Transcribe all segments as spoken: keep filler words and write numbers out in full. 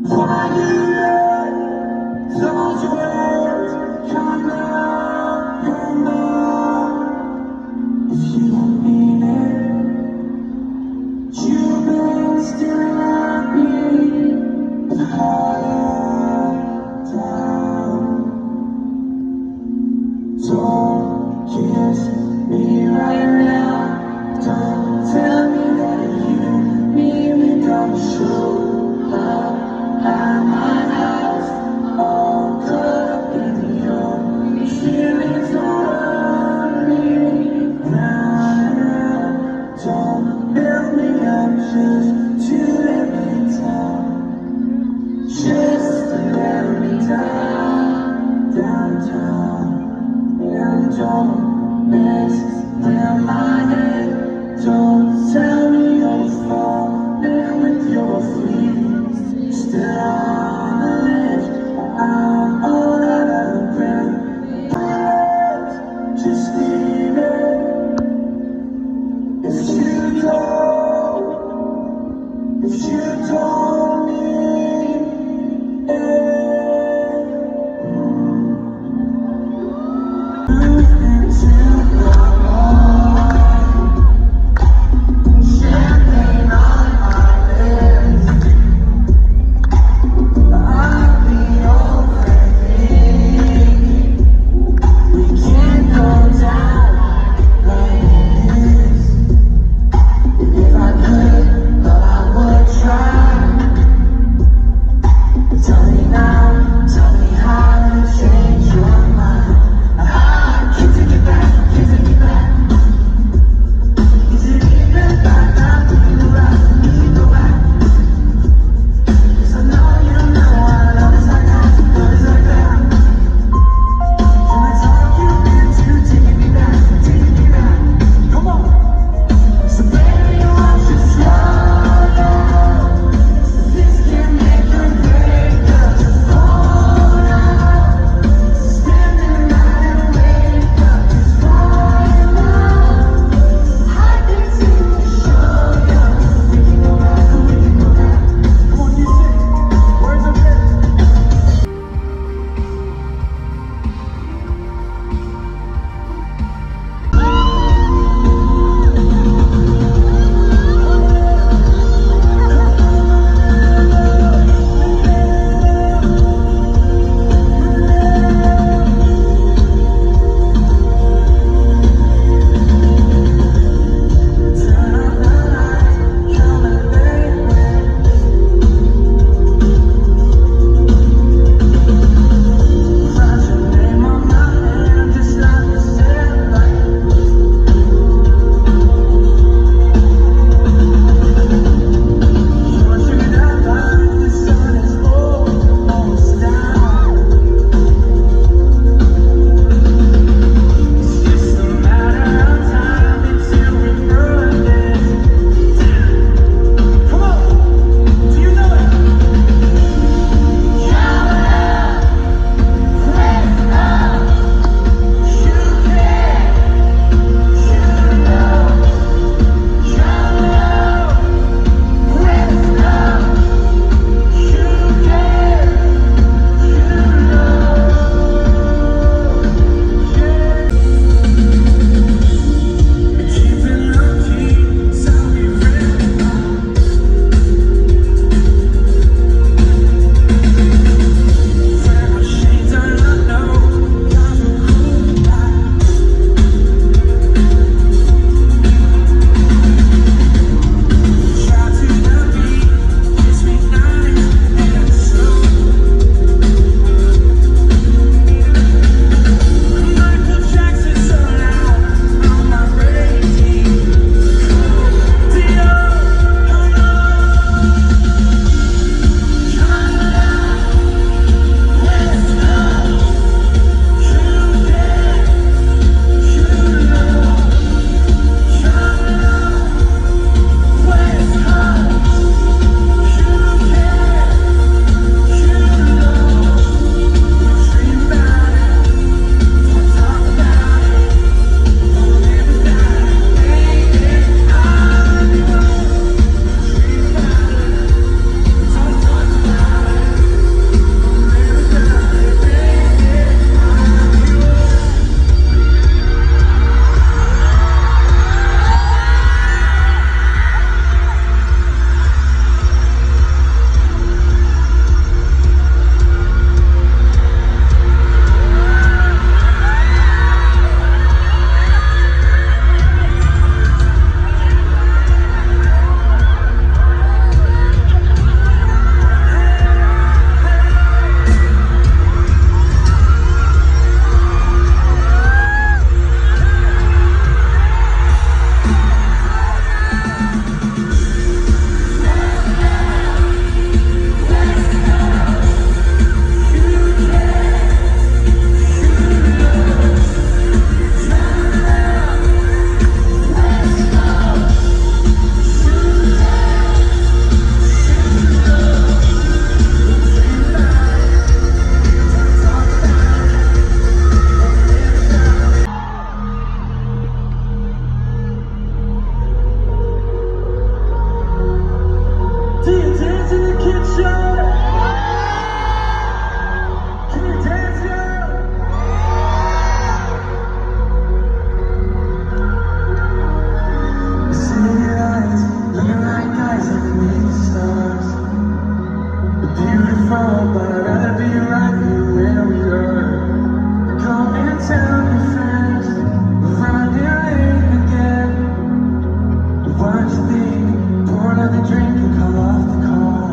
Don't kiss me right now. Don't tell me that you need me. Don't show up at my house, all caught up in your feelings. Don't run me round and round. Don't build me up just to let me down. Just to let me down, downtown. And don't mess with my head. Don't tell me you're falling with your feet still on the ledge. I'm all out of breath. Just leave it. If you don't, if you don't need it. If I could, but I would try. world, but I'd rather be right here where we are. Come and tell your friends we're running late again. What you think? Pour another drink and call off the car.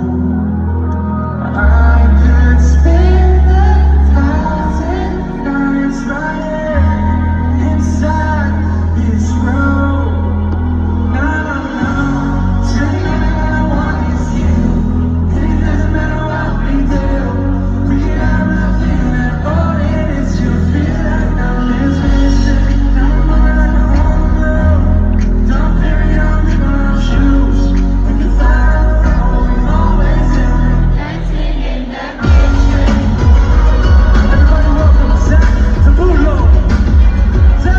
I could spend a thousand nights right here inside this room. No, no, no. Tell me all I want is you. And it doesn't matter what we do. We can have nothing at all. It is you. Feel like I'm missing. I'm more like a home girl. Don't bury on me my shoes. We can fly around what we've always done. Dancing in the kitchen. Everybody welcome Zach to Bulo. Zach.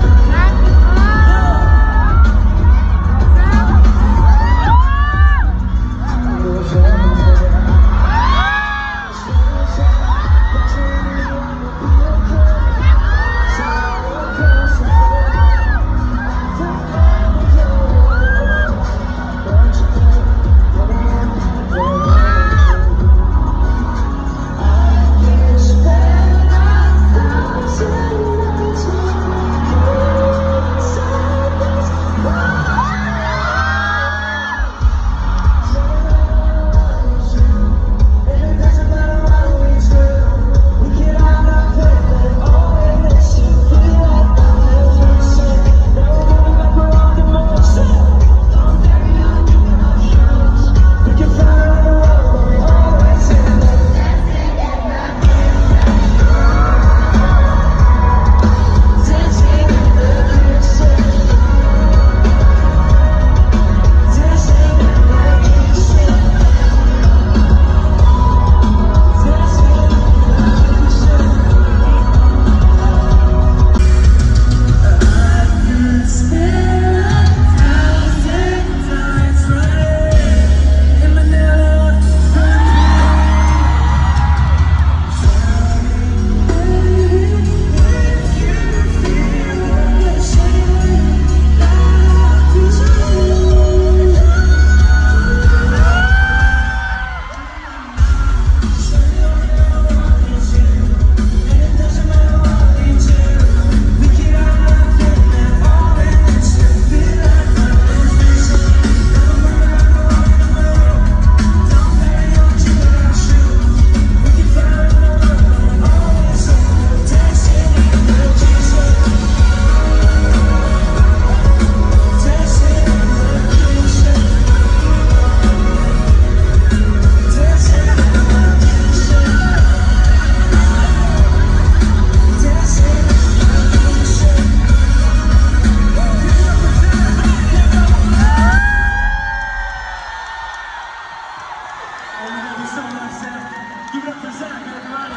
Give it up for Zach, everybody.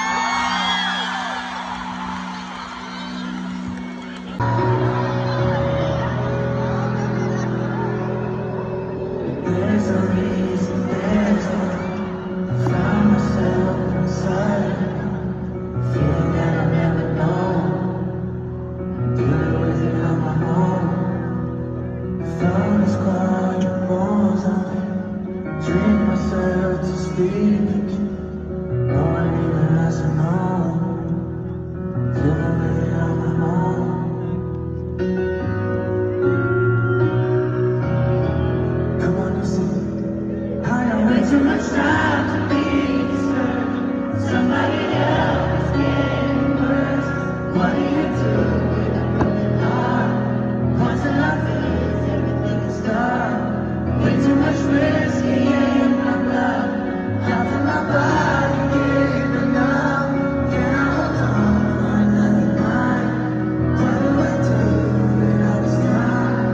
There's a reason, there's one. I found myself inside, feeling that I never know. Dealing with it on my own. Found this quiet walls on me. Drink myself to sleep. No one even has to know. Dealing with it on my own. Come on, you see. I got way too much time to be disturbed. Somebody else is getting worse. What do you do with a broken heart? Once enough is everything is dark. Way too much whiskey in my blood. Half of my body getting numb. Can I hold on for another night? What do I do without this time?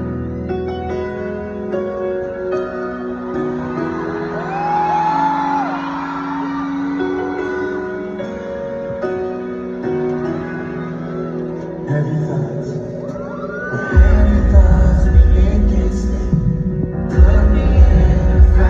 Heavy thoughts, heavy thoughts, it gets me. Put me in a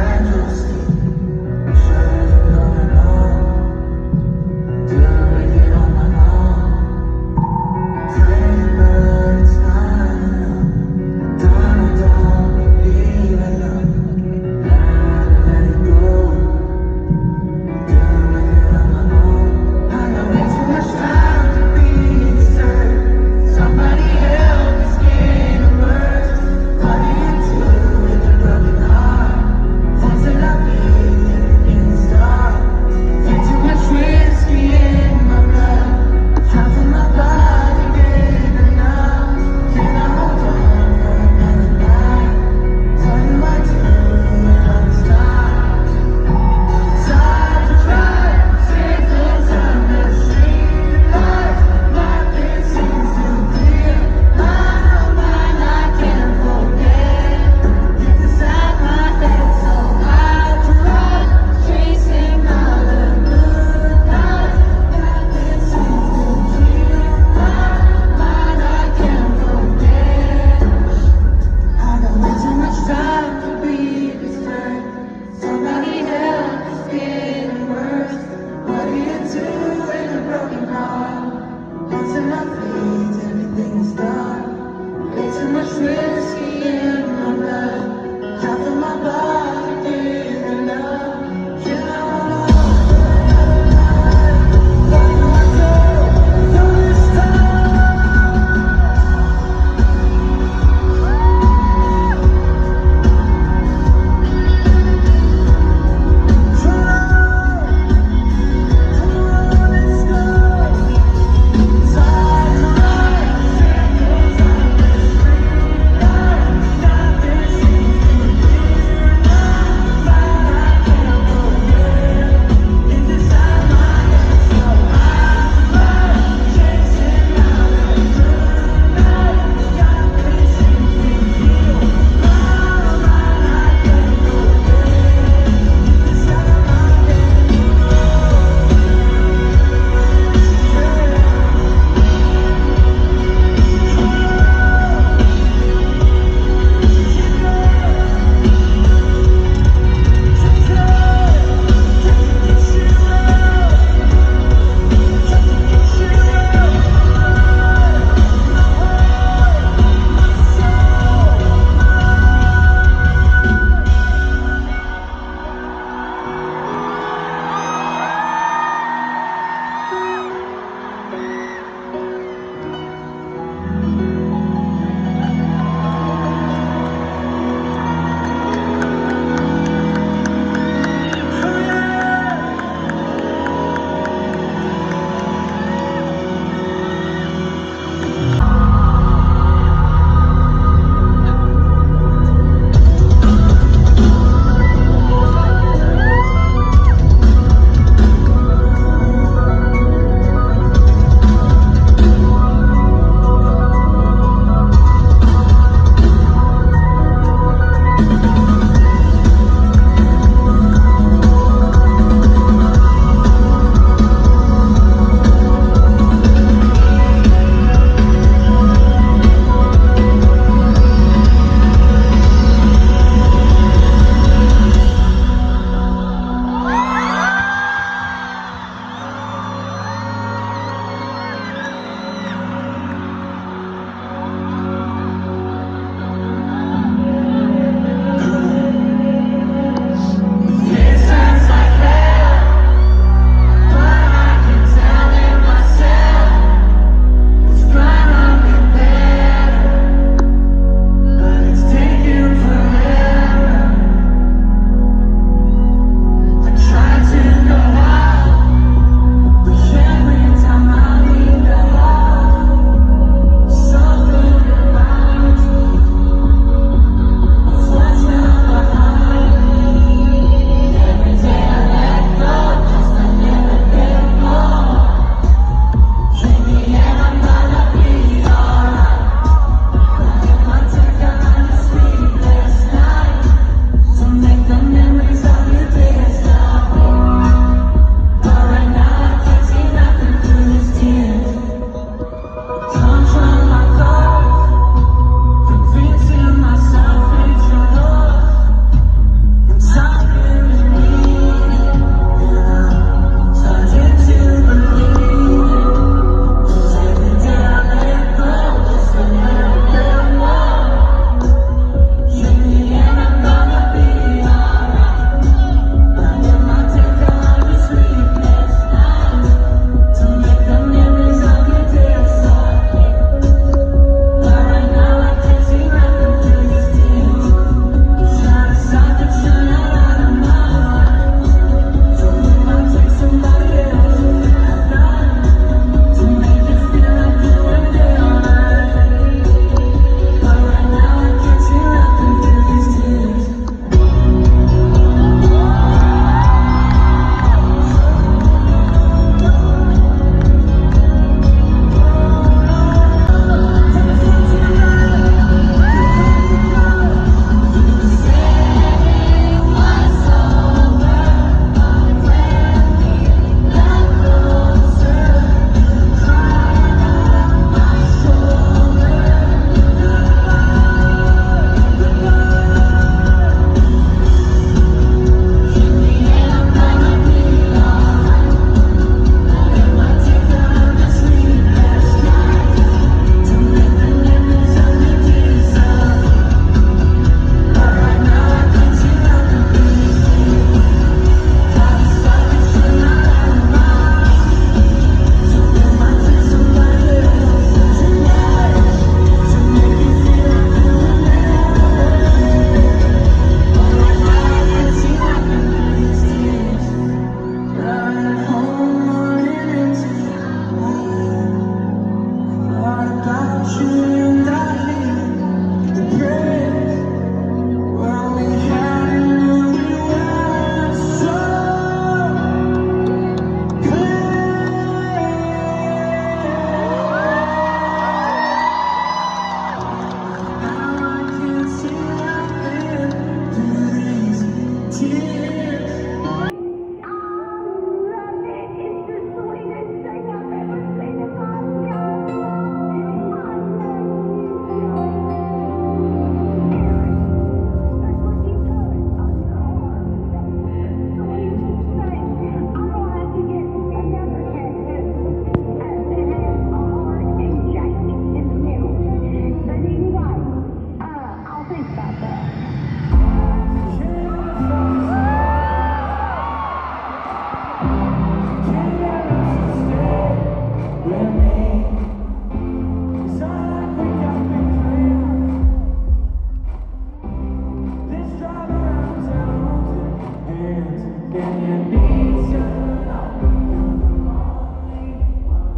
And you need to know you're the only one.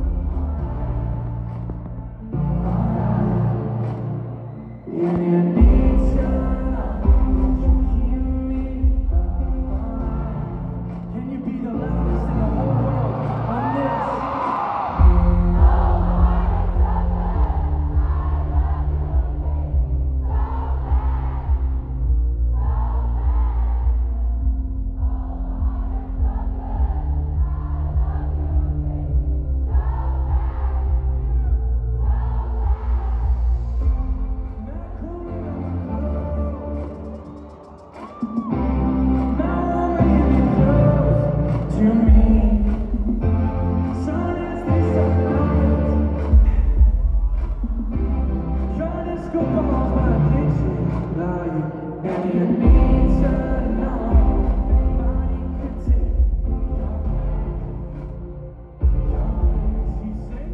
And you need to know that you hear me. Can you be the loudest in the whole world on this? To me, sun is the sunlight. Trying to scope off my kitchen light, and you need to know nobody could take your place. You say.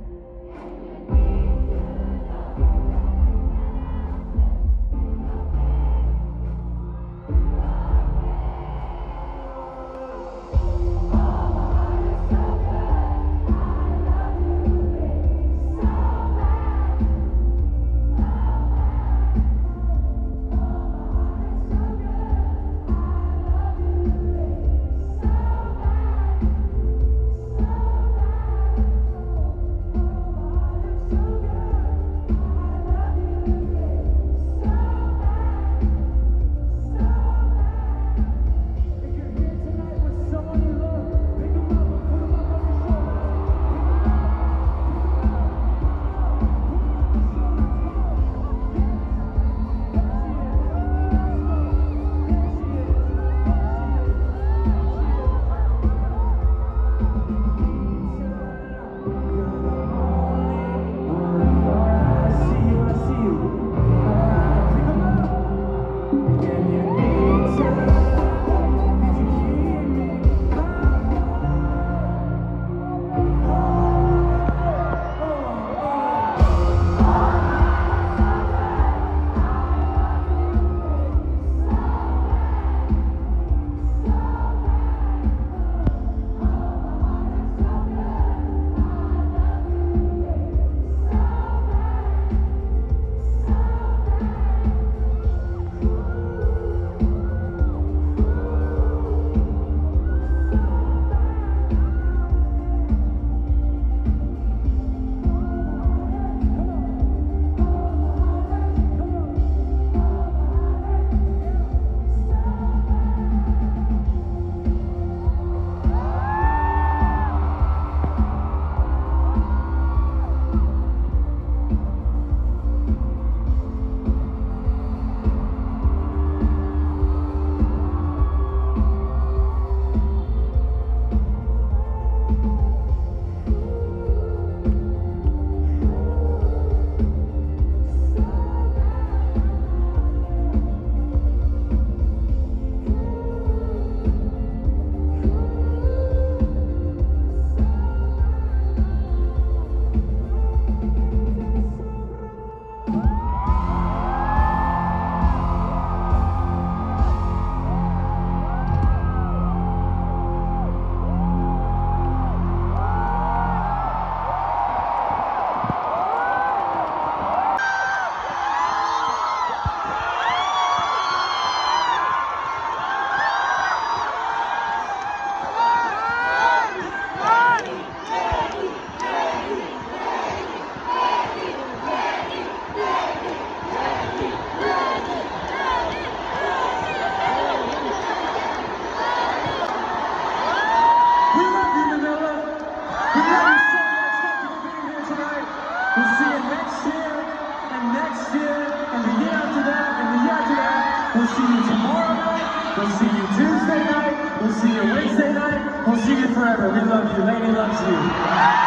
We'll see you next year, and next year, and the year after that, and the year after that. We'll see you tomorrow night, we'll see you Tuesday night, we'll see you Wednesday night, we'll see you forever. We love you, Lady loves you.